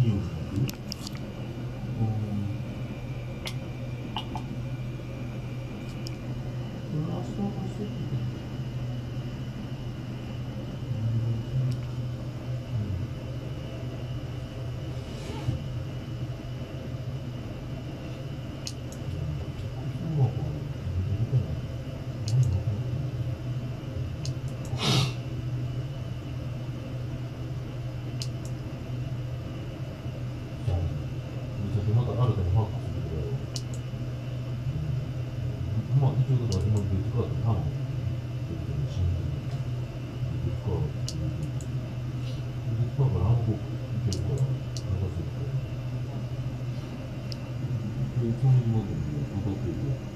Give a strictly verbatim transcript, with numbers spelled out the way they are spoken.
を吹く。これ明日走ってくる。また新たに把握するけど、まあ一応だから今別から多分別から別からから暗号いけるから流せるからで、その今でも歌ってるよ。